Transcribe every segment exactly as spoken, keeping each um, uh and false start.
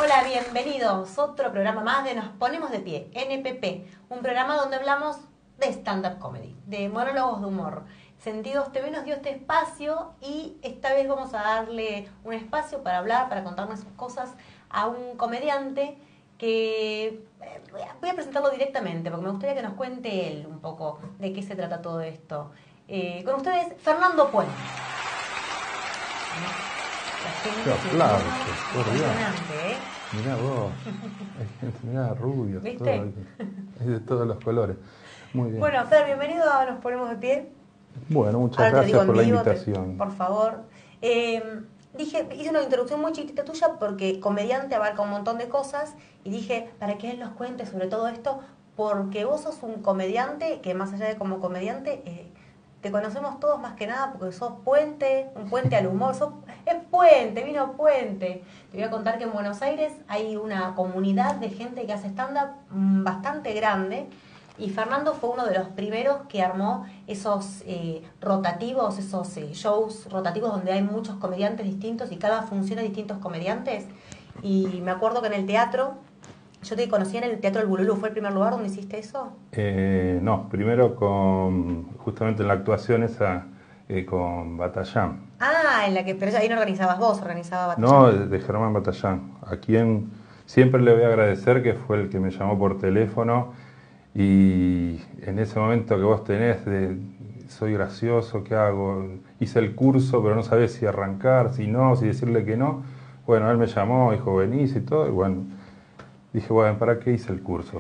Hola, bienvenidos. Otro programa más de Nos Ponemos de Pie, N P P. Un programa donde hablamos de stand-up comedy, de monólogos de humor. Sentidos T V nos dio este espacio y esta vez vamos a darle un espacio para hablar, para contarnos sus cosas a un comediante que voy a presentarlo directamente porque me gustaría que nos cuente él un poco de qué se trata todo esto. Eh, con ustedes, Fernando Puente. Qué aplausos, por Dios. ¿Eh? Mirá vos, hay gente, mirá, rubios, ¿viste? todo, hay, hay de todos los colores. Muy bien. Bueno, Fer, bienvenido a Nos Ponemos de Pie. Bueno, muchas Ahora gracias por la vivo, invitación. Te, por favor. Eh, dije, hice una introducción muy chiquitita tuya porque comediante abarca un montón de cosas y dije, para que él nos cuente sobre todo esto, porque vos sos un comediante que más allá de como comediante, eh, te conocemos todos más que nada porque sos puente, un puente al humor, sos, es puente, vino puente. Te voy a contar que en Buenos Aires hay una comunidad de gente que hace stand-up bastante grande y Fernando fue uno de los primeros que armó esos eh, rotativos, esos eh, shows rotativos donde hay muchos comediantes distintos y cada función de distintos comediantes. Y me acuerdo que en el teatro, yo te conocí en el Teatro del Bululú, ¿fue el primer lugar donde hiciste eso? Eh, no, primero con, justamente en la actuación esa, eh, con Batallán. Ah, en la que, pero ahí no organizabas vos, organizaba Batallán. No, de, de Germán Batallán, a quien siempre le voy a agradecer que fue el que me llamó por teléfono y en ese momento que vos tenés de soy gracioso, ¿qué hago? Hice el curso, pero no sabés si arrancar, si no, si decirle que no. Bueno, él me llamó, dijo, venís y todo, y bueno, dije, bueno, ¿para qué hice el curso?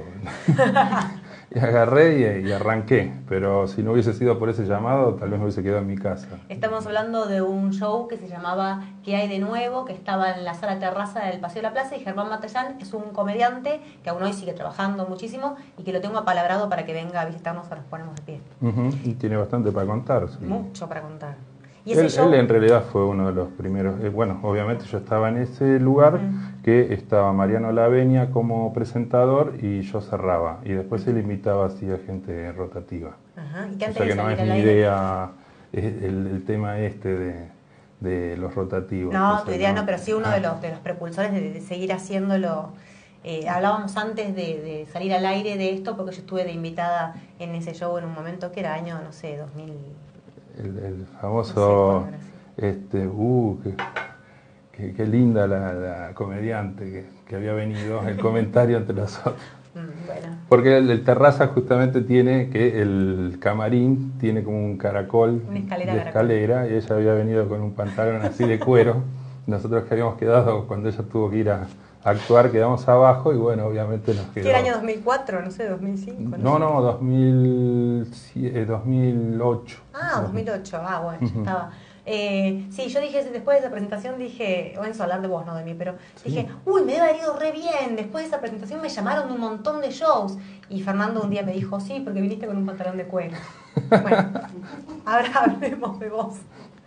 Y agarré y, y arranqué, pero si no hubiese sido por ese llamado, tal vez me hubiese quedado en mi casa. Estamos hablando de un show que se llamaba ¿Qué hay de nuevo?, que estaba en la sala terraza del Paseo de la Plaza, y Germán Batallán es un comediante que aún hoy sigue trabajando muchísimo y que lo tengo apalabrado para que venga a visitarnos a Nos Ponemos de Pie. Uh-huh. Y tiene bastante para contar. Sí. Mucho para contar. ¿Y ese él, show? él en realidad fue uno de los primeros, eh, bueno, obviamente yo estaba en ese lugar, uh-huh, que estaba Mariano Laveña como presentador y yo cerraba, y después él invitaba así a gente rotativa. Ajá. ¿Y qué o antes sea de que no es salir mi al aire? idea el, el tema este de, de los rotativos. No, o tu sea, idea no, no, pero sí uno ah. de los, de los propulsores de, de seguir haciéndolo. Eh, hablábamos antes de, de salir al aire de esto porque yo estuve de invitada en ese show en un momento que era año, no sé, dos mil... El, el famoso... No sé, Este, uh, qué, qué, qué linda la, la comediante que, que había venido, el comentario entre nosotros. Mm, bueno. Porque el, el terraza justamente tiene que el camarín tiene como un caracol Una escalera de escalera caracol. Y ella había venido con un pantalón así de cuero. Nosotros que habíamos quedado cuando ella tuvo que ir a, a actuar, quedamos abajo y bueno, obviamente nos quedó. ¿Qué era año dos mil cuatro? No sé, dos mil cinco. No, no, no, dos mil, eh, dos mil ocho. Ah, dos mil ocho, ah, bueno, ya estaba. Eh, sí, yo dije, después de esa presentación dije, bueno, eso hablar de vos, no de mí, pero sí, dije, uy, me debe haber ido re bien, después de esa presentación me llamaron de un montón de shows, y Fernando un día me dijo, sí, porque viniste con un pantalón de cuero. Bueno, ahora hablemos de vos.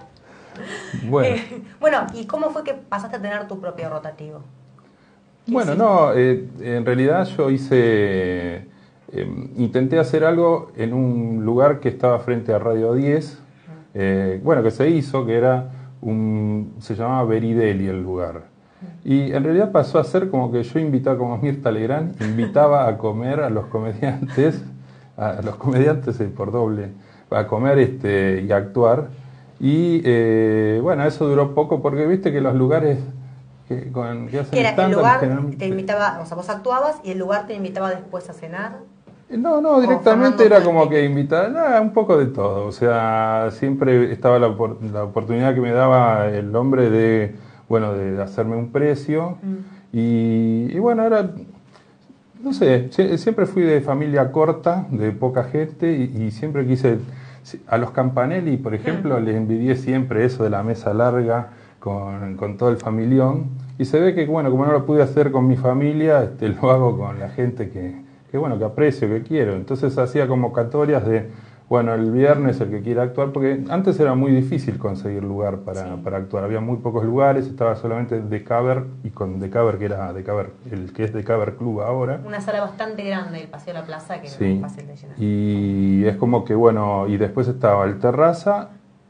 Bueno. Eh, bueno, ¿y cómo fue que pasaste a tener tu propio rotativo? Bueno, hiciste? no, eh, en realidad yo hice, eh, intenté hacer algo en un lugar que estaba frente a Radio diez, eh, bueno, que se hizo, que era un, se llamaba Verideli el lugar. Y en realidad pasó a ser como que yo invitaba, como Mirta Legrand, invitaba a comer a los comediantes, a los comediantes eh, por doble, a comer este, y a actuar. Y eh, bueno, eso duró poco porque viste que los lugares que, con, que hacen Era el lugar generalmente... te invitaba, o sea, vos actuabas y el lugar te invitaba después a cenar. No, no, directamente era como que invitaba, nada, un poco de todo. O sea, siempre estaba la, la oportunidad que me daba el hombre de, bueno, de hacerme un precio. Mm. Y, y bueno, era, no sé, siempre fui de familia corta, de poca gente, y, y siempre quise, a los Campanelli, por ejemplo, mm. les envidié siempre eso de la mesa larga con, con todo el familión. Y se ve que, bueno, como no lo pude hacer con mi familia, este, lo hago con la gente que... que bueno, que aprecio, que quiero. Entonces hacía convocatorias de, bueno, el viernes el que quiera actuar, porque antes era muy difícil conseguir lugar para, sí. para actuar. Había muy pocos lugares, estaba solamente The Cover, y con The Cover, que era The Cover, el que es The Cover Club ahora. Una sala bastante grande, el Paseo de la Plaza, que sí. no es fácil de llenar. Y es como que, bueno, y después estaba el Terraza,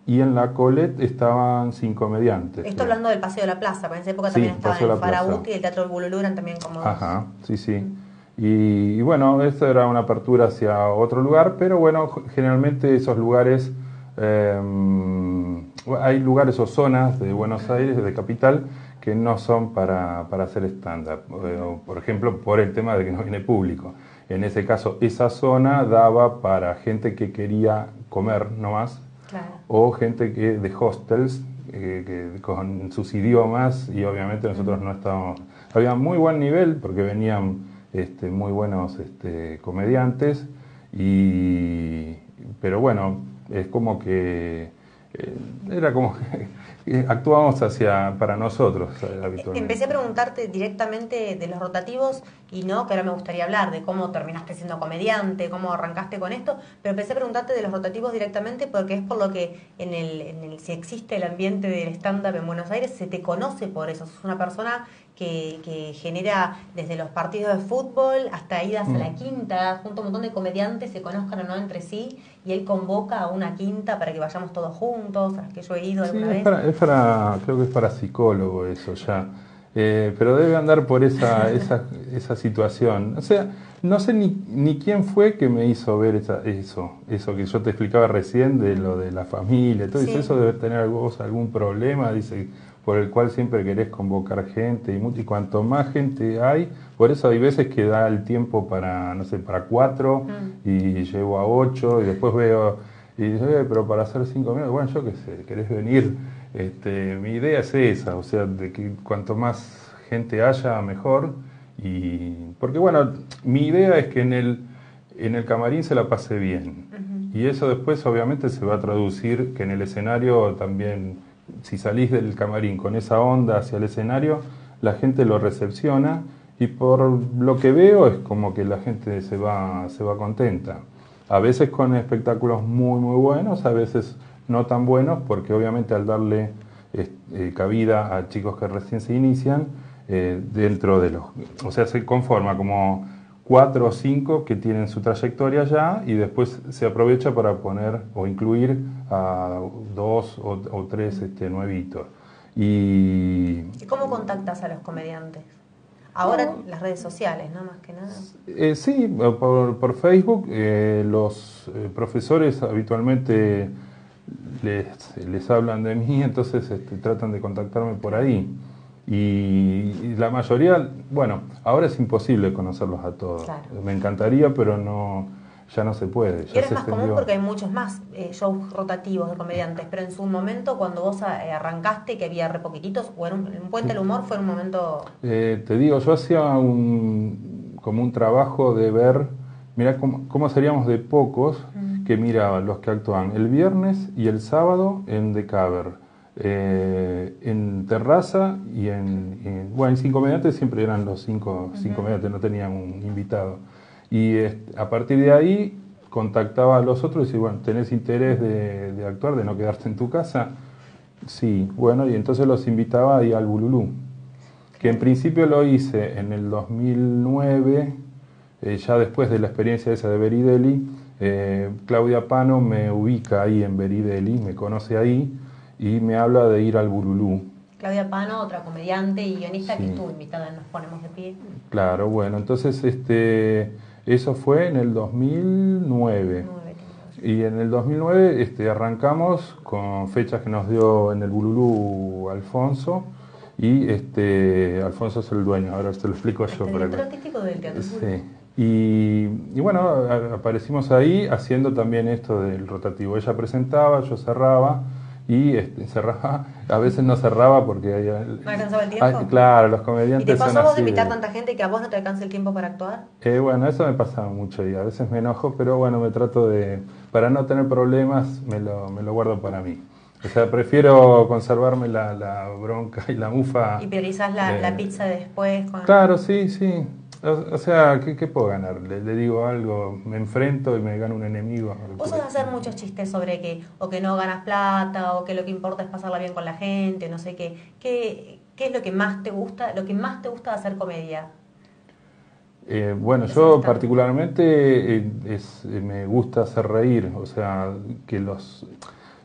y en la Colette estaban sin comediantes. Esto hablando del Paseo de la Plaza, porque en esa época Sí, también estaba Paseo el de la Plaza. Farabuti y el Teatro del Bululú eran también como... Ajá, sí, sí. Y, y bueno, esto era una apertura hacia otro lugar, pero bueno, generalmente esos lugares, eh, hay lugares o zonas de Buenos Aires, de capital, que no son para, para hacer stand-up. Eh, por ejemplo, por el tema de que no viene público. En ese caso, esa zona daba para gente que quería comer nomás, Claro. o gente que de hostels, eh, que, con sus idiomas, y obviamente nosotros no estábamos... Había muy buen nivel, porque venían este, muy buenos este, comediantes, y, pero bueno, es como que... Eh, era como que actuábamos hacia, para nosotros eh, habitualmente. Empecé a preguntarte directamente de los rotativos y no, que ahora me gustaría hablar de cómo terminaste siendo comediante, cómo arrancaste con esto, pero empecé a preguntarte de los rotativos directamente porque es por lo que en el, en el si existe el ambiente del stand-up en Buenos Aires, se te conoce por eso. Sos una persona que, que genera desde los partidos de fútbol hasta idas mm. a la quinta, junto a un montón de comediantes se conozcan o no entre sí, y él convoca a una quinta para que vayamos todos juntos, a las que yo he ido alguna sí, es vez. Para, es para, creo que es para psicólogo eso ya. Eh, pero debe andar por esa, esa, esa situación. O sea, no sé ni, ni quién fue que me hizo ver esa, eso, eso que yo te explicaba recién de lo de la familia. Entonces, sí. Eso debe tener vos algún problema, dice, por el cual siempre querés convocar gente. Y, mucho, y cuanto más gente hay, por eso hay veces que da el tiempo para, no sé, para cuatro, mm. y llego a ocho, y después veo, y dice, eh, pero para hacer cinco minutos, bueno, yo qué sé, querés venir. Este, mi idea es esa, o sea, de que cuanto más gente haya, mejor. Y porque bueno, mi idea es que en el, en el camarín se la pase bien. Uh-huh. Y eso después obviamente se va a traducir que en el escenario también, si salís del camarín con esa onda hacia el escenario, la gente lo recepciona y por lo que veo es como que la gente se va, se va contenta. A veces con espectáculos muy muy buenos, a veces no tan buenos, porque obviamente al darle eh, cabida a chicos que recién se inician, eh, dentro de los... O sea, se conforma como cuatro o cinco que tienen su trayectoria ya y después se aprovecha para poner o incluir a dos o, o tres este, nuevitos. Y... ¿Y cómo contactas a los comediantes? Ahora no. Las redes sociales, ¿no? Más que nada. Eh, sí, por, por Facebook. Eh, los eh, profesores habitualmente les, les hablan de mí, entonces este, tratan de contactarme por ahí. Y, y la mayoría, bueno, ahora es imposible conocerlos a todos. Claro. Me encantaría, pero no, ya no se puede. Ya y ahora es más extendió. Común porque hay muchos más eh, shows rotativos de comediantes, pero en su momento, cuando vos eh, arrancaste, que había re poquititos, o era un, un Puente del Humor, fue un momento... Eh, te digo, yo hacía un, como un trabajo de ver, mirá cómo, cómo seríamos de pocos mm. que miraban los que actúan el viernes y el sábado en The Cover. Eh, en Terraza y en, en bueno, en Cinco Comediantes siempre eran los cinco, uh-huh. cinco comediantes, no tenían un invitado. Y este, a partir de ahí contactaba a los otros y decía, bueno, ¿tenés interés de, de actuar, de no quedarte en tu casa? Sí, bueno, y entonces los invitaba ahí al Bululú, que en principio lo hice en el dos mil nueve, eh, ya después de la experiencia esa de Berideli. eh, Claudia Pano me ubica ahí en Berideli, me conoce ahí, y me habla de ir al Bululú. Claudia Pano, otra comediante y guionista, sí. Que estuvo invitada en Nos Ponemos de Pie. Claro, bueno, entonces este, eso fue en el dos mil nueve. Y en el dos mil nueve este, arrancamos con fechas que nos dio en el Bululú Alfonso. Y este, Alfonso es el dueño, ahora te lo explico yo. El director artístico del teatro. Sí. Y, y bueno, aparecimos ahí haciendo también esto del rotativo. Ella presentaba, yo cerraba. Y este, cerraba, a veces no cerraba porque... Hay, ¿No alcanzaba el tiempo? Hay, claro, los comediantes... ¿Y te pasó a vos de invitar de, tanta gente que a vos no te alcanza el tiempo para actuar? Eh, bueno, eso me pasa mucho y a veces me enojo, pero bueno, me trato de... Para no tener problemas, me lo, me lo guardo para mí. O sea, prefiero conservarme la, la bronca y la mufa. ¿Y priorizás la, eh, la pizza después? Con... Claro, sí, sí. O, o sea, ¿qué, qué puedo ganar? Le, le digo algo, me enfrento y me gano un enemigo. Vos sos de hacer muchos chistes sobre que o que no ganas plata o que lo que importa es pasarla bien con la gente, no sé qué. ¿Qué, qué es lo que más te gusta, lo que más te gusta de hacer comedia? Eh, bueno, yo particularmente eh, es, eh, me gusta hacer reír, o sea, que los...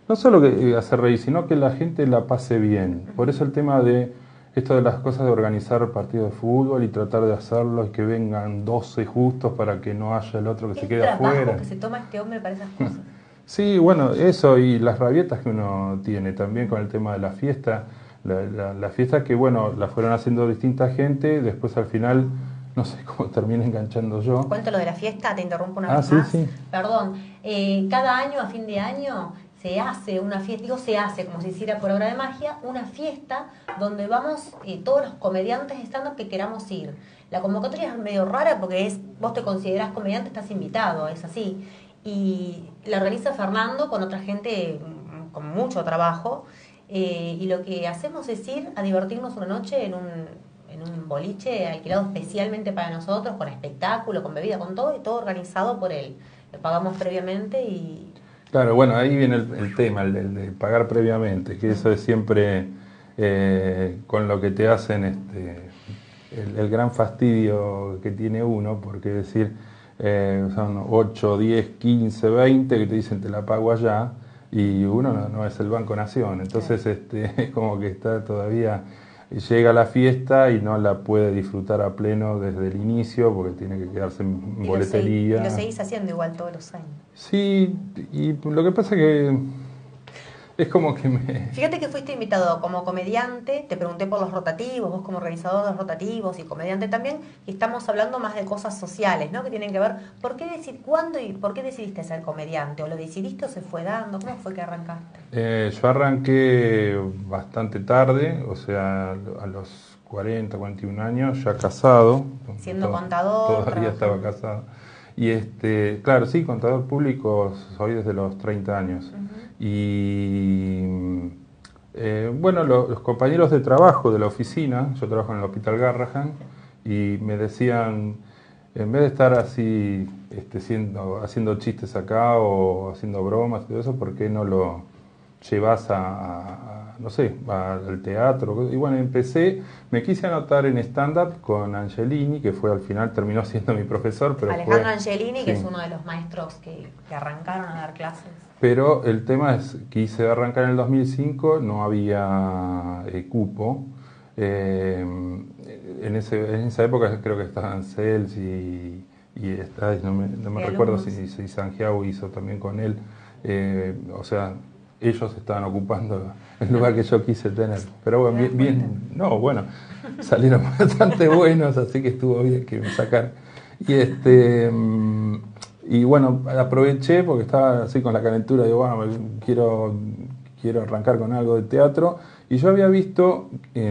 no solo que hacer reír, sino que la gente la pase bien. Por eso el tema de esto de las cosas de organizar partidos de fútbol y tratar de hacerlo y que vengan doce justos para que no haya el otro que se quede afuera. El trabajo que se toma este hombre para esas cosas. Sí, bueno, eso y las rabietas que uno tiene también con el tema de la fiesta. La, la, la fiesta que, bueno, la fueron haciendo distinta gente, después al final, no sé cómo termina enganchando yo. Cuento lo de la fiesta, te interrumpo una ah, vez sí, más. Sí. Perdón, eh, cada año, a fin de año, se hace una fiesta, digo se hace como si hiciera por obra de magia, una fiesta donde vamos eh, todos los comediantes de stand-up que queramos ir. La convocatoria es medio rara porque es, vos te considerás comediante, estás invitado, es así. Y la organiza Fernando con otra gente con mucho trabajo. Eh, y lo que hacemos es ir a divertirnos una noche en un, en un boliche alquilado especialmente para nosotros, con espectáculo, con bebida, con todo, y todo organizado por él. Lo pagamos previamente y... Claro, bueno, ahí viene el, el tema, el, el de pagar previamente, que eso es siempre eh, con lo que te hacen este, el, el gran fastidio que tiene uno, porque decir, eh, son ocho, diez, quince, veinte que te dicen te la pago allá, y uno no, no es el Banco Nación, entonces claro. este, como que está todavía, llega la fiesta y no la puede disfrutar a pleno desde el inicio porque tiene que quedarse en y boletería. Lo seguís, y lo seguís haciendo igual todos los años. Sí, y lo que pasa es que es como que me... Fíjate que fuiste invitado como comediante, te pregunté por los rotativos, vos como organizador de los rotativos y comediante también, y estamos hablando más de cosas sociales, ¿no? Que tienen que ver, ¿por qué decir cuándo y por qué decidiste ser comediante? ¿O lo decidiste o se fue dando? ¿Cómo fue que arrancaste? Eh, yo arranqué bastante tarde, o sea, a los cuarenta, cuarenta y un años, ya casado. Siendo todo, contador. Todavía estaba casado. Y este, claro, sí, contador público soy desde los treinta años. Uh-huh. Y eh, bueno, lo, los compañeros de trabajo de la oficina, yo trabajo en el Hospital Garrahan, y me decían, en vez de estar así este, siendo, haciendo chistes acá o haciendo bromas y todo eso, ¿por qué no lo llevas a, a, a no sé, a, al teatro? Y bueno, empecé, me quise anotar en stand-up con Angelini, que fue al final, terminó siendo mi profesor. Pero Alejandro fue, Angelini, sí. que es uno de los maestros que, que arrancaron a dar clases. Pero el tema es, quise arrancar en el dos mil cinco, no había eh, cupo. Eh, en, ese, en esa época creo que estaban Cels y, y está, no me, no me recuerdo si, si Santiago hizo también con él. Eh, o sea, ellos estaban ocupando el lugar que yo quise tener. Pero bueno, bien, bien, no, bueno, salieron bastante buenos, así que estuvo bien que me sacaran. Y este... Y bueno, aproveché porque estaba así con la calentura, digo, bueno, quiero, quiero arrancar con algo de teatro. Y yo había visto,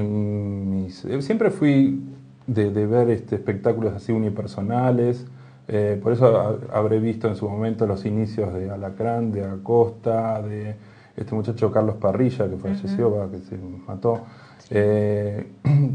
en mis, siempre fui de, de ver este, espectáculos así unipersonales, eh, por eso a, habré visto en su momento los inicios de Alacrán, de Acosta, de este muchacho Carlos Parrilla, que falleció, uh-huh. que se mató. Sí. Eh,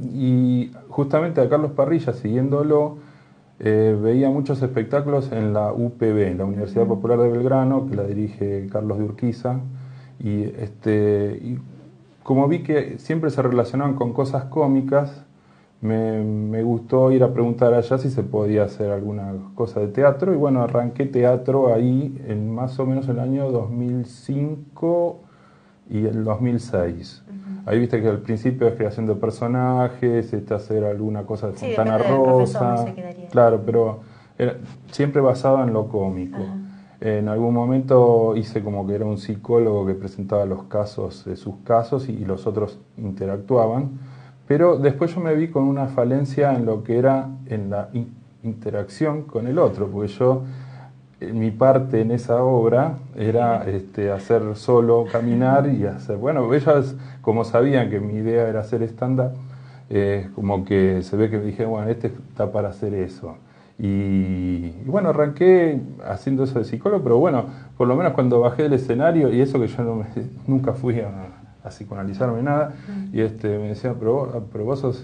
y justamente a Carlos Parrilla, siguiéndolo, Eh, veía muchos espectáculos en la U P B, la Universidad uh-huh. Popular de Belgrano, que la dirige Carlos de Urquiza, y, este, y como vi que siempre se relacionaban con cosas cómicas, me, me gustó ir a preguntar allá si se podía hacer alguna cosa de teatro, y bueno, arranqué teatro ahí en más o menos el año dos mil cinco y el dos mil seis. Uh-huh. Ahí viste que al principio es creación de personajes, este, hacer alguna cosa de sí, Fontana Rosa, se claro, pero era siempre basado en lo cómico. Uh-huh. En algún momento hice como que era un psicólogo que presentaba los casos, eh, sus casos, y, y los otros interactuaban, pero después yo me vi con una falencia en lo que era en la in- interacción con el otro, porque yo... mi parte en esa obra era este, hacer solo, caminar y hacer... Bueno, ellas, como sabían que mi idea era hacer stand-up, eh, como que se ve que dije, bueno, este está para hacer eso. Y, y bueno, arranqué haciendo eso de psicólogo, pero bueno, por lo menos cuando bajé del escenario, y eso que yo no me, nunca fui a, a psicoanalizarme nada, y este, me decían, pero vos, pero vos sos,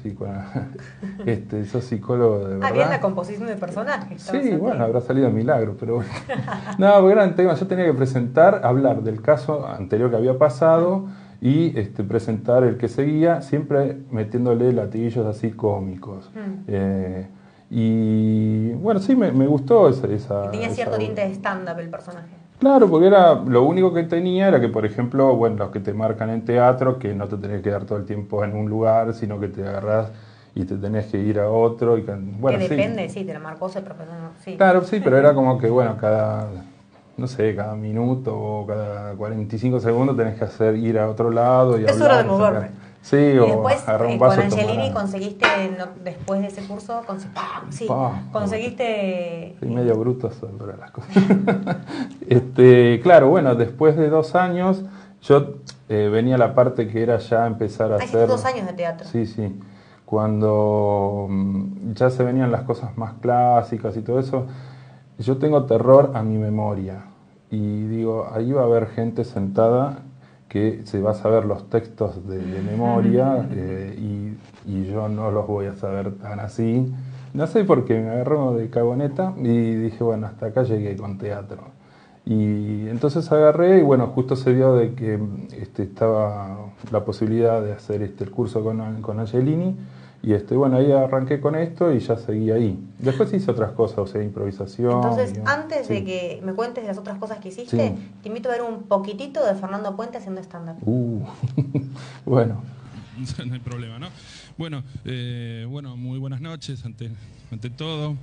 este, sos psicólogo de verdad. Ah, bien la composición de personajes. Sí, bueno, habrá salido milagro, pero bueno. No, porque era un tema, yo tenía que presentar, hablar del caso anterior que había pasado y este, presentar el que seguía, siempre metiéndole latiguillos así cómicos. Mm. Eh, y bueno, sí, me, me gustó esa... esa y tenía esa cierto obra. tinte de stand-up el personaje. Claro, porque era lo único que tenía era que, por ejemplo, bueno, los que te marcan en teatro, que no te tenés que quedar todo el tiempo en un lugar, sino que te agarrás y te tenés que ir a otro. Y, bueno, que depende, sí, sí, te lo marcó ese profesor, sí. claro, sí, pero era como que, bueno, cada, no sé, cada minuto o cada cuarenta y cinco segundos tenés que hacer ir a otro lado y Es hablar. hora de moverme. Sí, Y o después, agarrar un eh, vaso con Angelini tomar. conseguiste, no, después de ese curso, conse- ¡pah! Sí, Pa, conseguiste... soy medio bruto sobre las cosas. este, claro, bueno, después de dos años, yo eh, venía la parte que era ya empezar a Ah, hiciste hacer... dos años de teatro. Sí, sí. Cuando mm, ya se venían las cosas más clásicas y todo eso, yo tengo terror a mi memoria. Y digo, ahí va a haber gente sentada que se va a saber los textos de, de memoria eh, y, y yo no los voy a saber tan así. No sé por qué me agarró de cagoneta y dije, bueno, hasta acá llegué con teatro. Y entonces agarré y bueno, justo se dio de que este, estaba la posibilidad de hacer este, el curso con, con Angelini. Y este, bueno, ahí arranqué con esto y ya seguí ahí. Después hice otras cosas, o sea, improvisación. Entonces, y, antes sí. de que me cuentes de las otras cosas que hiciste, Sí. te invito a ver un poquitito de Fernando Puente haciendo stand-up. Uh, bueno. No hay problema, ¿no? Bueno, eh, bueno, muy buenas noches ante, ante todo.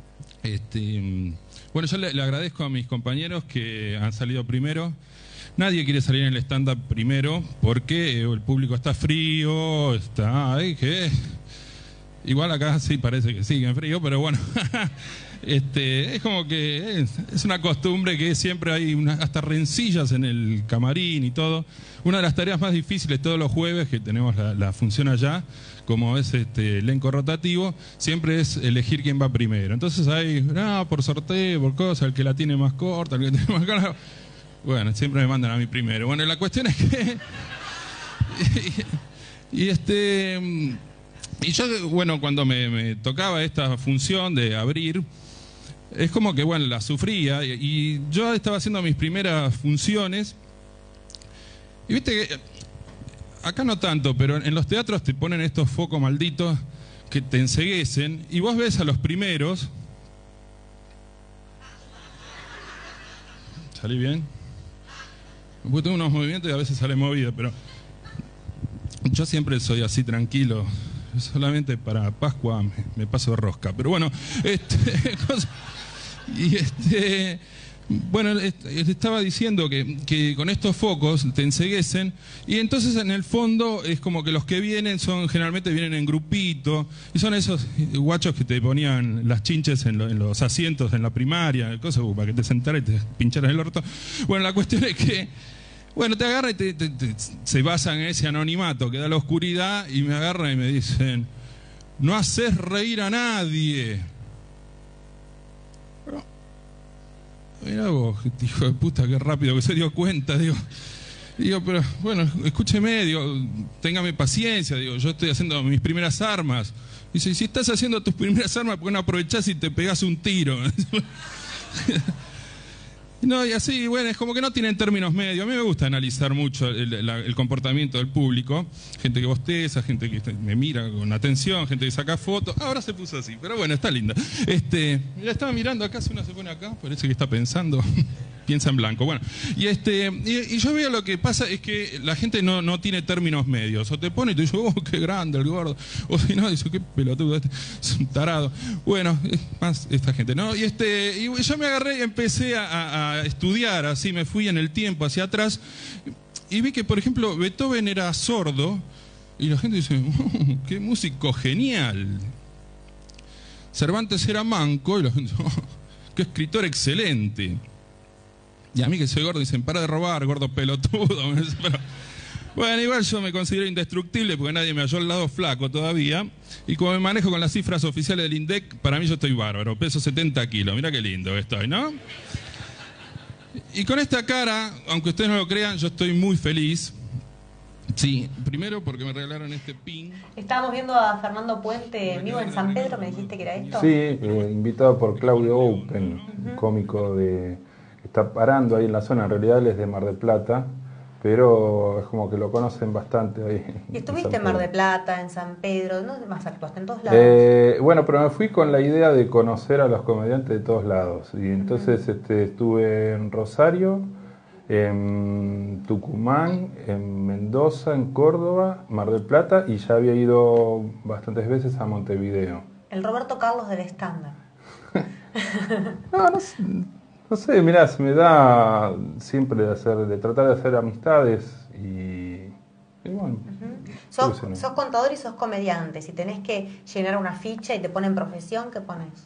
Este, bueno, yo le, le agradezco a mis compañeros que han salido primero. Nadie quiere salir en el stand-up primero porque el público está frío, está... ¿eh? ¿Qué? Igual acá sí parece que sigue en frío, pero bueno, este, es como que es, es una costumbre que siempre hay una, hasta rencillas en el camarín y todo. Una de las tareas más difíciles todos los jueves que tenemos la, la función allá, como es este elenco rotativo, siempre es elegir quién va primero. Entonces hay, ah, por sorteo, por cosas, el que la tiene más corta, el que tiene más corta. Bueno, siempre me mandan a mí primero. Bueno, la cuestión es que... y, y este... Y yo, bueno, cuando me, me tocaba esta función de abrir, es como que, bueno, la sufría. Y, y yo estaba haciendo mis primeras funciones. Y viste que, acá no tanto, pero en los teatros te ponen estos focos malditos que te enceguecen. Y vos ves a los primeros. ¿Salí bien? Después tengo unos movimientos y a veces sale movido, pero yo siempre soy así tranquilo. Solamente para Pascua me, me paso de rosca. Pero bueno, este, cosa, y este, bueno, este, estaba diciendo que, que con estos focos te enceguecen y entonces en el fondo es como que los que vienen son generalmente vienen en grupito y son esos guachos que te ponían las chinches en, lo, en los asientos en la primaria, cosas para que te sentaras y te pincharas el orto. Bueno, la cuestión es que bueno, te agarran y te, te, te, se basan en ese anonimato que da la oscuridad y me agarran y me dicen, no haces reír a nadie. Pero, mirá vos, hijo de puta, qué rápido que se dio cuenta, digo. Digo, pero bueno, escúcheme, digo, téngame paciencia, digo, yo estoy haciendo mis primeras armas. Dice, si estás haciendo tus primeras armas, ¿por qué no aprovechás y te pegás un tiro? No, y así, bueno, es como que no tienen términos medios. A mí me gusta analizar mucho el, la, el comportamiento del público. Gente que bosteza, gente que me mira con atención, gente que saca fotos. Ahora se puso así, pero bueno, está linda. Este, la estaba mirando acá, si uno se pone acá, parece que está pensando, piensa en blanco. Bueno, y este, y, y yo veo lo que pasa es que la gente no, no tiene términos medios. O te pone y te dice, oh, qué grande el gordo. O si no, dice, qué pelotudo, este es un tarado. Bueno, es más esta gente, ¿no? Y este, y yo me agarré y empecé a, a a estudiar, así me fui en el tiempo hacia atrás y vi que, por ejemplo, Beethoven era sordo y la gente dice, oh, qué músico genial. Cervantes era manco y la gente dice, oh, qué escritor excelente. Y a mí que soy gordo dicen, para de robar, gordo pelotudo. Pero, bueno, igual yo me considero indestructible porque nadie me halló el lado flaco todavía. Y como me manejo con las cifras oficiales del INDEC, para mí yo estoy bárbaro, peso setenta kilos, mirá qué lindo que estoy, ¿no? Y con esta cara, aunque ustedes no lo crean, yo estoy muy feliz. Sí, primero porque me regalaron este pin. Estábamos viendo a Fernando Puente en vivo en San Pedro, ¿me dijiste que era esto? Sí, eh, invitado por Claudio Open, uh-huh. un cómico de, que está parando ahí en la zona, en realidad él es de Mar del Plata, pero es como que lo conocen bastante ahí. ¿Y estuviste en Mar del Plata, en San Pedro? ¿No más actuaste en todos lados? Eh, bueno, pero me fui con la idea de conocer a los comediantes de todos lados. Y entonces uh-huh. este, estuve en Rosario, en Tucumán, en Mendoza, en Córdoba, Mar del Plata, y ya había ido bastantes veces a Montevideo. El Roberto Carlos del stand-up. no, no sé. No sé, mirá, se me da siempre de hacer, de tratar de hacer amistades y, y bueno. Uh-huh. sos, sos contador y sos comediante. Si tenés que llenar una ficha y te ponen profesión, ¿qué pones?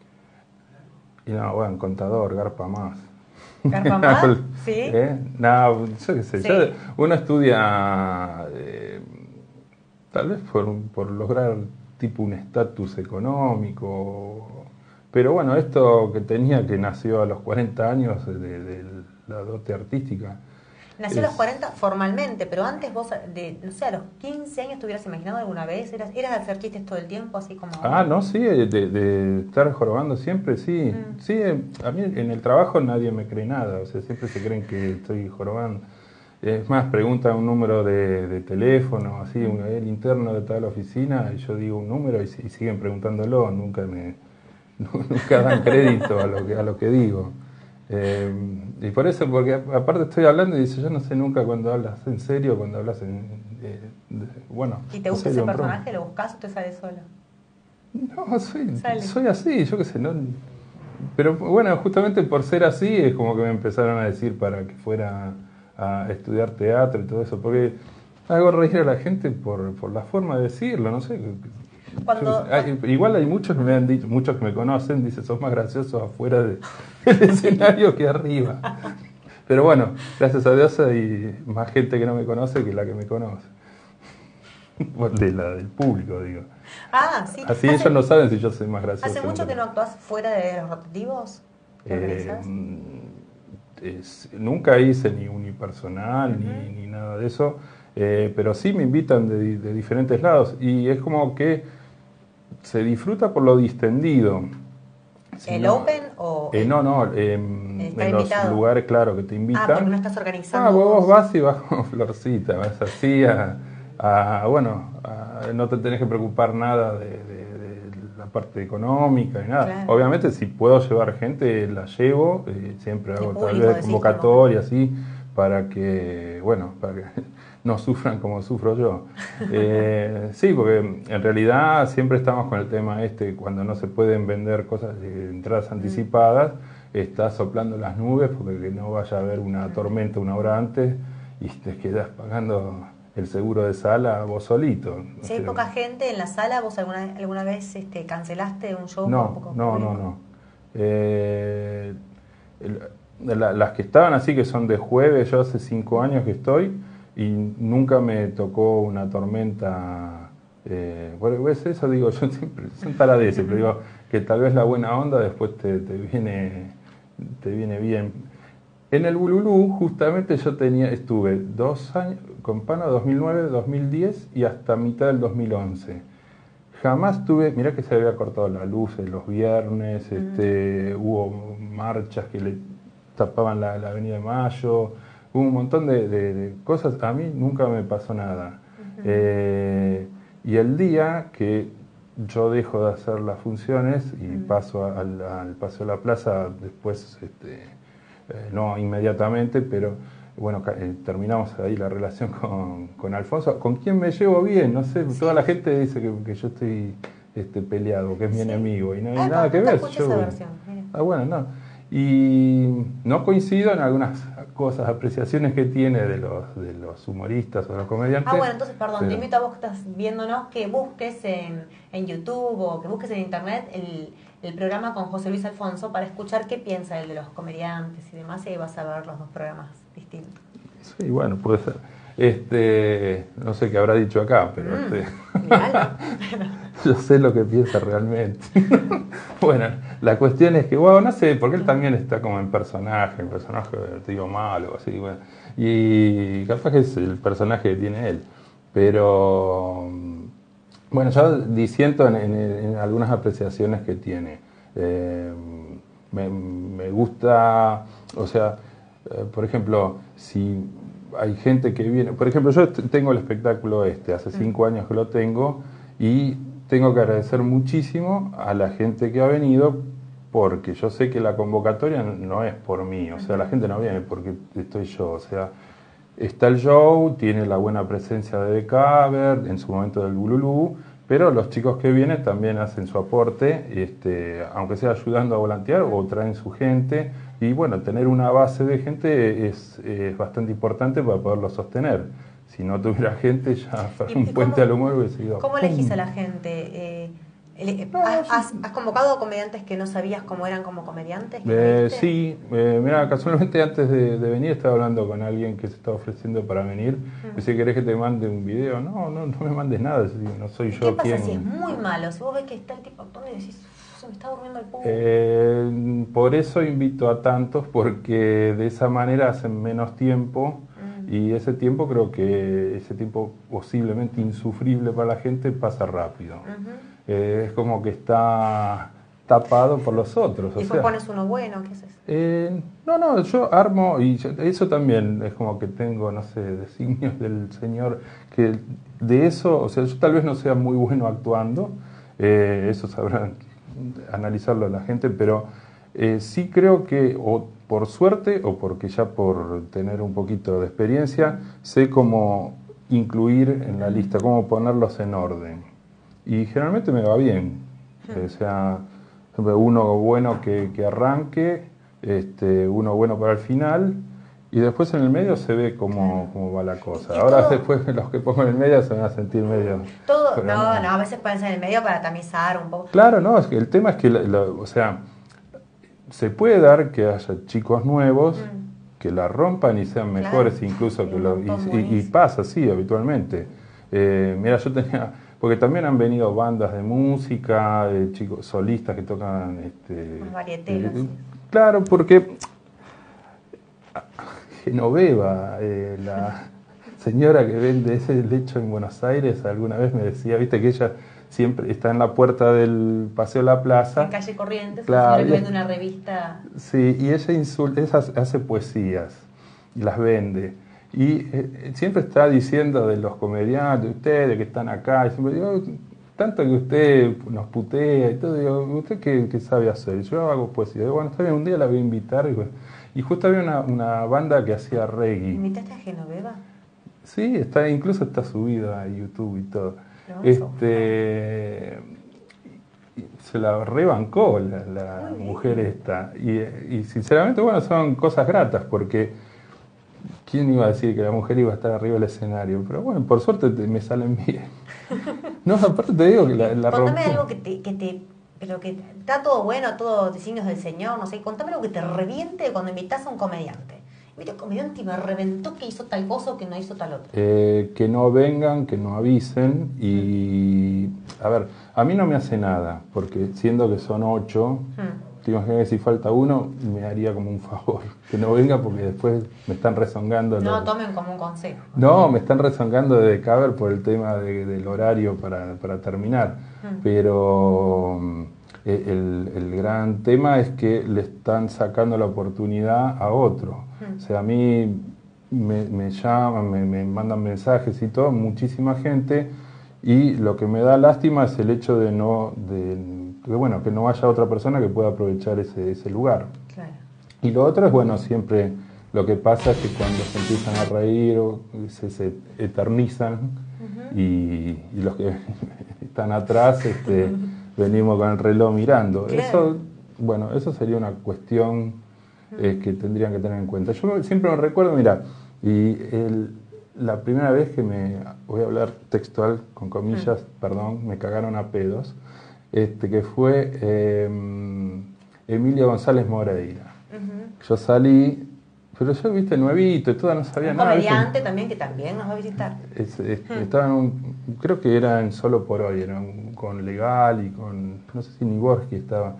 Y no, bueno, contador, garpa más. ¿Garpa más? ¿Sí? ¿Eh? No, yo qué sé. Sí. Yo, uno estudia eh, tal vez por, por lograr tipo un estatus económico. Pero bueno, esto que tenía, que nació a los cuarenta años de, de la dote artística. Nació es... a los cuarenta formalmente, pero antes vos, de, no sé, a los quince años te hubieras imaginado alguna vez, ¿eras, eras de hacer chistes todo el tiempo, así como...? Ah, no, sí, de, de estar jorobando siempre, sí. Mm. Sí, a mí en el trabajo nadie me cree nada, o sea, siempre se creen que estoy jorobando. Es más, preguntan un número de, de teléfono, así, un, el interno de tal oficina, y yo digo un número y, y siguen preguntándolo, nunca me... nunca dan crédito a lo que, a lo que digo. Eh, y por eso, porque aparte estoy hablando y dice, yo no sé nunca cuando hablas en serio, cuando hablas en... Eh, de, bueno. ¿Y te gusta ese personaje? ¿Lo buscas o te sale solo? No, soy, soy así, yo qué sé, no... Pero bueno, justamente por ser así es como que me empezaron a decir para que fuera a estudiar teatro y todo eso, porque hago reír a la gente por, por la forma de decirlo, no sé... Cuando, hay, igual hay muchos que me han dicho, muchos que me conocen, dicen, sos más gracioso afuera de, del escenario que arriba. Pero bueno, gracias a Dios hay más gente que no me conoce que la que me conoce. De la del público, digo. Ah, sí. Así hace, ellos no saben si yo soy más gracioso. ¿Hace mucho que no actúas fuera de los rotativos? Eh, es, nunca hice ni unipersonal uh-huh. ni, ni nada de eso, eh, pero sí me invitan de, de diferentes lados y es como que se disfruta por lo distendido. Si ¿El no, Open o...? Eh, no, no, eh, en invitado? Los lugares, claro, que te invitan. Ah, porque no estás organizando. Ah, vos vas y vas como Florcita, vas así a... a bueno, a, no te tenés que preocupar nada de, de, de la parte económica ni nada. Claro. Obviamente, si puedo llevar gente, la llevo. Eh, siempre hago público, tal vez convocatoria, así, para que, bueno, para que... no sufran como sufro yo. Eh, sí, porque en realidad siempre estamos con el tema este, cuando no se pueden vender cosas de entradas anticipadas, estás soplando las nubes porque que no vaya a haber una tormenta una hora antes y te quedas pagando el seguro de sala vos solito. No si hay sé, poca gente en la sala, ¿vos alguna, alguna vez este, cancelaste un show? No, poco no, no, no. Eh, el, la, las que estaban así, que son de jueves, yo hace cinco años que estoy, y nunca me tocó una tormenta. Eh, bueno, es eso, digo, yo siempre, son taradeces, pero digo que tal vez la buena onda después te, te, viene, te viene bien. En el Bululú, justamente yo tenía, estuve dos años, con Pana, dos mil nueve, dos mil diez y hasta mitad del dos mil once. Jamás tuve, mirá que se había cortado la luz los viernes, uh-huh. este, hubo marchas que le tapaban la, la Avenida de Mayo, hubo un montón de, de, de cosas, a mí nunca me pasó nada. Uh-huh. Eh, y el día que yo dejo de hacer las funciones y uh-huh. paso al, al Paseo de la Plaza, después, este, eh, no inmediatamente, pero bueno, eh, terminamos ahí la relación con, con Alfonso, con quien me llevo bien, no sé, sí. Toda la gente dice que, que yo estoy este, peleado, que es mi sí. enemigo, y no hay ah, nada no, que no ver. Yo, esa versión, ah, bueno, no. Y no coincido en algunas cosas, apreciaciones que tiene de los, de los humoristas o de los comediantes. Ah, bueno, entonces, perdón, pero... te invito a vos que estás viéndonos que busques en, en YouTube o que busques en Internet el, el programa con José Luis Alfonso para escuchar qué piensa él de los comediantes y demás, y ahí vas a ver los dos programas distintos. Sí, bueno, puede ser. Este, no sé qué habrá dicho acá, pero mm, este, yo sé lo que piensa realmente. Bueno, la cuestión es que, bueno, no sé, porque él también está como en personaje, el personaje, te digo, malo, así, bueno, y capaz que es el personaje que tiene él, pero, bueno, yo disiento en, en, en algunas apreciaciones que tiene. Eh, me, me gusta, o sea, eh, por ejemplo, si hay gente que viene, por ejemplo, yo tengo el espectáculo este, hace cinco años que lo tengo, y tengo que agradecer muchísimo a la gente que ha venido, porque yo sé que la convocatoria no es por mí, o sea, la gente no viene porque estoy yo, o sea, está el show, tiene la buena presencia de The Cover, en su momento del Bululú, pero los chicos que vienen también hacen su aporte, este, aunque sea ayudando a volantear o traen su gente, y bueno, tener una base de gente es, es bastante importante para poderlo sostener. Si no tuviera gente, ya un puente al humor hubiese ido. ¿Cómo elegís a la gente? Eh, No, ¿Has, sí. has, has convocado comediantes que no sabías cómo eran como comediantes? Eh, sí, eh, mira, casualmente antes de, de venir estaba hablando con alguien que se estaba ofreciendo para venir. Me Mm. dice, ¿querés que te mande un video? No, no, no me mandes nada, no soy yo ¿Qué pasa quien... si es muy malo? Si vos ves que está el tipo actuando y decís, se me está durmiendo el público. Eh, por eso invito a tantos, porque de esa manera hacen menos tiempo, Mm. y ese tiempo creo que ese tiempo posiblemente insufrible para la gente pasa rápido. Ujú. Eh, es como que está tapado por los otros. Y o después sea, pones uno bueno, ¿qué haces? eh, no, no, yo armo, y yo- eso también es como que tengo, no sé, designios del Señor, que de eso, o sea, yo tal vez no sea muy bueno actuando, eh, eso sabrán analizarlo la gente, pero eh, sí creo que, o por suerte, o porque ya por tener un poquito de experiencia, sé cómo incluir en la lista, cómo ponerlos en orden. Y generalmente me va bien, o sea, uno bueno que, que arranque, este, uno bueno para el final, y después en el medio se ve cómo, cómo va la cosa. Y Ahora todo- después los que pongo en el medio se van a sentir medio... Todo, pero no, no, a veces pueden ser en el medio para tamizar un poco. Claro, no, es que el tema es que, la- la- o sea, se puede dar que haya chicos nuevos Mm. que la rompan y sean Claro. mejores incluso Hay que un los... montón Y, y- y buenísimo. pasa, sí, habitualmente. Eh, mira, yo tenía... Porque también han venido bandas de música, eh, chicos solistas que tocan... Este, Más varieteros, eh, sí. Claro, porque Genoveva, eh, la señora que vende ese lecho en Buenos Aires, alguna vez me decía, viste que ella siempre está en la puerta del Paseo La Plaza. En calle Corrientes, Claro, una señora que y- vende una revista. Sí, y ella insulta, ella hace poesías y las vende. Y eh, siempre está diciendo de los comediantes, ustedes que están acá, y siempre digo, tanto que usted nos putea y todo, digo, ¿usted qué, qué sabe hacer? Yo hago poesía. Digo, bueno, está bien, un día la voy a invitar. Y, bueno, y justo había una, una banda que hacía reggae. ¿Invitaste a Genoveva? Sí, está, incluso está subida a YouTube y todo. Lo vamos a Este, y se la rebancó la, la Muy bien. mujer esta. Y, y sinceramente, bueno, son cosas gratas, porque ¿quién iba a decir que la mujer iba a estar arriba del escenario? Pero bueno, por suerte te- me salen bien. No, aparte te digo que la, la Contame rompió. algo que te, que te, pero que está todo bueno, todo designios del Señor, no sé, contame algo que te reviente cuando invitas a un comediante. Invité a un comediante y me reventó que hizo tal cosa o que no hizo tal otra. Eh, que no vengan, que no avisen y... A ver, a mí no me hace nada, porque siendo que son ocho, Hmm. te imaginas que si falta uno, me haría como un favor. Que no venga porque después me están rezongando. No los- tomen como un consejo. No, me están rezongando de Caber por el tema de- del horario para, para terminar. Mm. Pero mm, el, el gran tema es que le están sacando la oportunidad a otro. Mm. O sea, a mí me, me llaman, me, me mandan mensajes y todo, muchísima gente, y lo que me da lástima es el hecho de no, de, que, bueno, que no haya otra persona que pueda aprovechar ese, ese lugar. Claro. Y lo otro es, bueno, siempre lo que pasa es que cuando se empiezan a reír o se, se eternizan, Ujú. y, y los que están atrás este, venimos con el reloj mirando. Claro. Eso, bueno, eso sería una cuestión eh, que tendrían que tener en cuenta. Yo me- siempre me recuerdo, mira, y el- la primera vez que me, voy a hablar textual, con comillas, perdón, me cagaron a pedos, este, que fue eh, Emilio González Moreira. Ujú. Yo salí, pero yo, viste, nuevito y todo, no sabía Un nada. ¿viste? comediante también que también nos va a visitar. Es- es- Estaba en un, creo que era en Solo por Hoy, era un- con Legal y con, no sé si ni Borges estaba.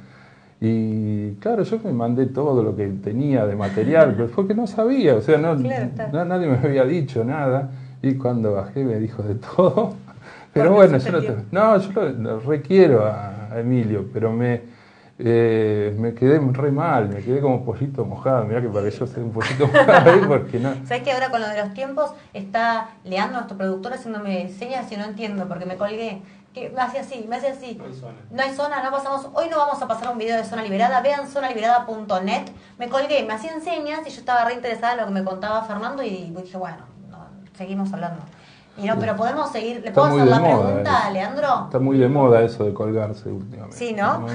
Y claro, yo me mandé todo lo que tenía de material, pero fue que no sabía, o sea, no, Claro, está. na- nadie me había dicho nada. Y cuando bajé me dijo de todo. Pero Porque bueno, se yo no, entendió. te- no, yo lo, lo requiero a, a Emilio, pero me, Eh, me quedé re mal, me quedé como pollito mojado. Mirá que para que yo sea un pollito mojado ahí, porque no. ¿Sabes que ahora con lo de los tiempos está Leandro, nuestro productor, haciéndome señas y no entiendo porque me colgué? Que me hace así, me hace así. No hay zona. No hay zona, no pasamos. Hoy no vamos a pasar un video de Zona Liberada. Vean zona liberada punto net. Me colgué, me hacían señas y yo estaba re interesada en lo que me contaba Fernando y dije, bueno, no, seguimos hablando. Y no, pero podemos seguir. ¿Le puedo hacer la pregunta a Leandro? Está muy de moda eso de colgarse últimamente. Sí, ¿no?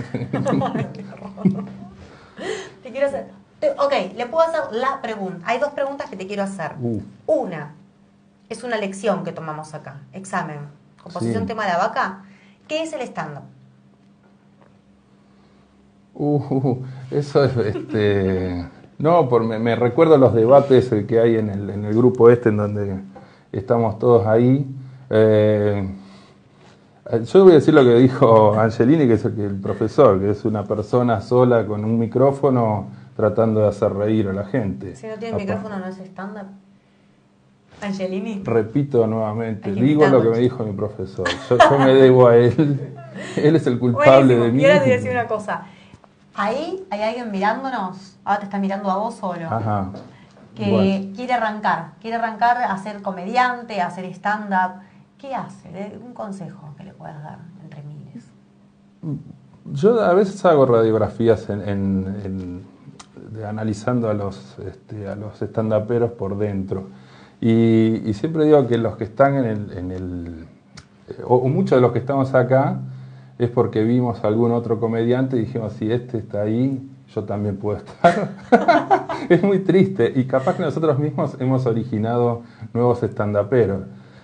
Te quiero hacer. Te, ok, le puedo hacer la pregunta. Hay dos preguntas que te quiero hacer. Uh. Una es una lección que tomamos acá. Examen. Composición, sí. Tema de la vaca. ¿Qué es el stand-up? Uh, uh, eso es. este No, por, me, me recuerdo los debates que hay en el, en el grupo este en donde estamos todos ahí. Eh, yo voy a decir lo que dijo Angelini, que es el, el profesor, que es una persona sola con un micrófono tratando de hacer reír a la gente. Si no tiene Apa. micrófono no es stand-up. Angelini. Repito nuevamente, digo lo que me dijo mi profesor. Yo, yo me debo a él. Él es el culpable Buenísimo. de mí. Quiero decir una cosa. Ahí hay alguien mirándonos. Ahora te está mirando a vos solo. Ajá. Que bueno. quiere arrancar. Quiere arrancar a ser comediante, a hacer stand-up. ¿Qué hace? Un consejo que le puedas dar entre miles. Yo a veces hago radiografías en, en, en, de, analizando a los, este, a los stand-uperos por dentro. Y, y siempre digo que los que están en el... En el o, o muchos de los que estamos acá es porque vimos a algún otro comediante y dijimos, si este está ahí, yo también puedo estar. Es muy triste. Y capaz que nosotros mismos hemos originado nuevos stand-uperos.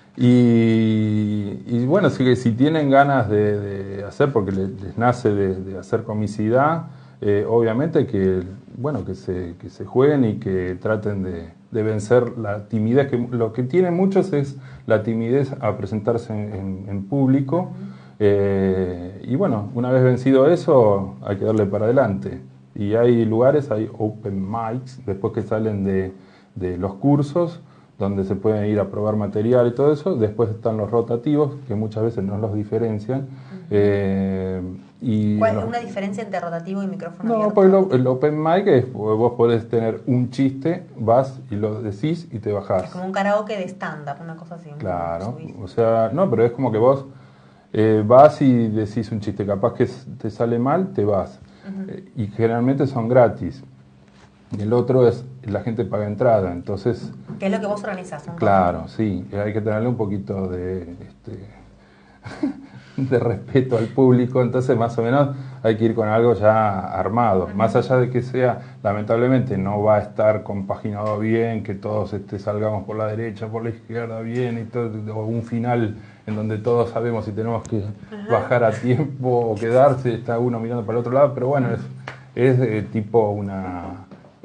Y, y bueno, si, si tienen ganas de, de hacer, porque les, les nace de, de hacer comicidad, eh, obviamente que, bueno, que, se, que se jueguen y que traten de, de vencer la timidez. Que lo que tienen muchos es la timidez a presentarse en, en, en público. Eh, y bueno, una vez vencido eso, hay que darle para adelante. Y hay lugares, hay open mics, después que salen de, de los cursos, donde se pueden ir a probar material y todo eso. Después están los rotativos, que muchas veces no los diferencian. Uh-huh. eh, y ¿Cuál es los... una diferencia entre rotativo y micrófono No, abierto? porque el, el open mic es, vos podés tener un chiste, vas y lo decís y te bajás. Es como un karaoke de stand-up, una cosa así. Claro, o sea, no, pero es como que vos eh, vas y decís un chiste, capaz que te sale mal, te vas. Uh-huh. eh, y generalmente son gratis. El otro es, la gente paga entrada, entonces... ¿Qué es lo que vos organizás? ¿No? Claro, sí, hay que tenerle un poquito de, este, de respeto al público, entonces más o menos hay que ir con algo ya armado. Uh-huh. Más allá de que sea, lamentablemente, no va a estar compaginado bien, que todos este, salgamos por la derecha, por la izquierda bien, y todo, o un final en donde todos sabemos si tenemos que uh-huh. bajar a tiempo o quedarse, está uno mirando para el otro lado, pero bueno, es, es eh, tipo una...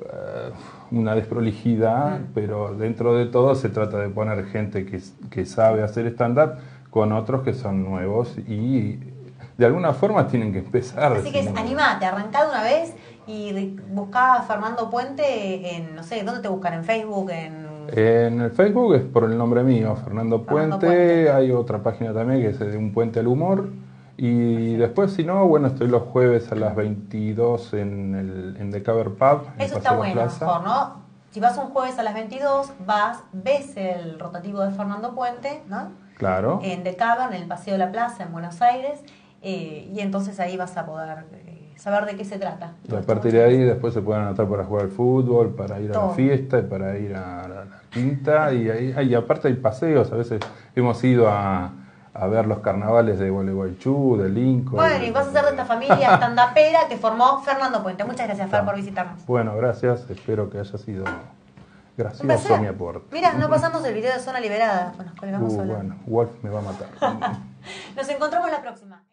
una desprolijidad, mm. pero dentro de todo se trata de poner gente que, que sabe hacer stand-up con otros que son nuevos y de alguna forma tienen que empezar. Así que es, animate, arrancá de una vez y buscá a Fernando Puente en, no sé, ¿dónde te buscan? ¿En Facebook? En, en el Facebook es por el nombre mío, Fernando, Fernando Puente. Puente. Hay otra página también que es de Un Puente al Humor. Y después, si no, bueno, estoy los jueves a las veintidós en el en The Cover Pub. Eso está bueno, mejor, ¿no? Si vas un jueves a las veintidós, vas, ves el rotativo de Fernando Puente, ¿no? Claro. En The Cover, en el Paseo de la Plaza, en Buenos Aires, eh, y entonces ahí vas a poder eh, saber de qué se trata. Y a partir de ahí después se pueden anotar para jugar al fútbol, para ir Todo. a la fiesta, y para ir a la, la quinta, y ahí, y aparte hay paseos, a veces hemos ido a... a ver los carnavales de Gualeguaychú, de Lincoln. Bueno, y vas a ser de esta familia stand-upera que formó Fernando Puente. Muchas gracias, Fer, por visitarnos. Bueno, gracias. Espero que haya sido gracioso mi aporte. Mira, no pasamos el video de Zona Liberada. Bueno, nos colgamos uh, hablando. Bueno, Wolf me va a matar. Nos encontramos la próxima.